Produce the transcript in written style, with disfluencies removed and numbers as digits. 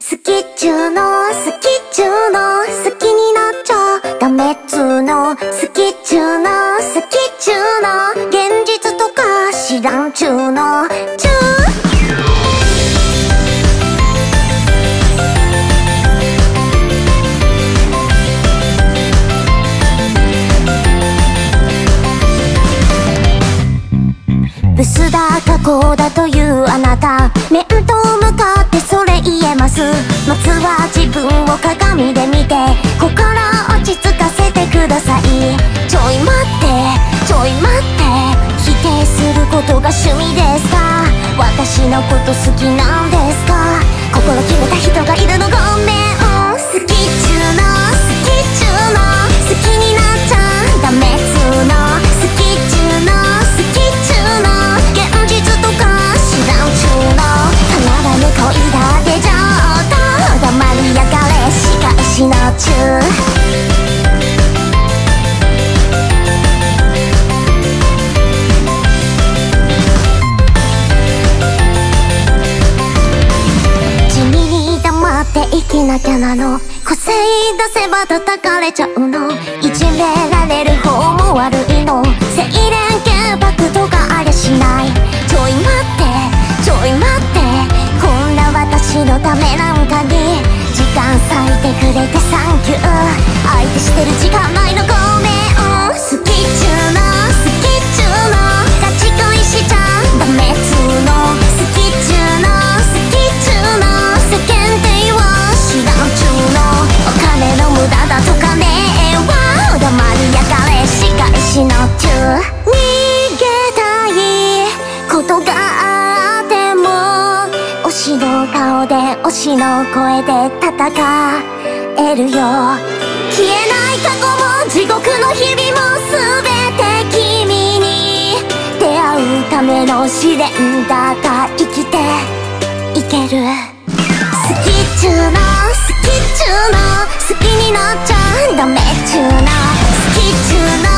好きっちゅうの好きっちゅうの好きになっちゃダメっつうの好きっちゅうの好きっちゅうの現実とか知らんちゅうのちゅうブスだ過去だというあなた面と向かってそれ言えます。まずは自分を鏡で見て心落ち着かせてください。ちょい待ってちょい待って否定することが趣味ですか？私のこと好きなんですか？心決めた人がいるのごめん。好きっちゅうの好きっちゅうの好きになっちゃダメっつうの好きっちゅうの好きっちゅうの現実とか知らんちゅうの離らぬ恋だってちょっと黙りやがれ仕返しのちゅう生きなきゃなの個性出せば叩かれちゃうのいじめられる方も悪いの清廉潔白とかありゃしないちょい待ってちょい待ってこんな私のためなんかに時間割いてくれてサンキュー相手してる時間ないのごめん好きっちゅうの好きっちゅうのガチ恋しちゃダメっつうの好きっちゅうの好きっちゅうの世間体は知らんちゅうのお金の無駄だとかねえわ黙りやがれ仕返しのちゅう逃げたいことがあっても推しの顔で推しの声で戦えるよ消えない過去も地獄の日々も全て君に出会うための試練だが生きていける好きっちゅうの好きっちゅうの好きになっちゃダメっちゅうの好きっちゅうの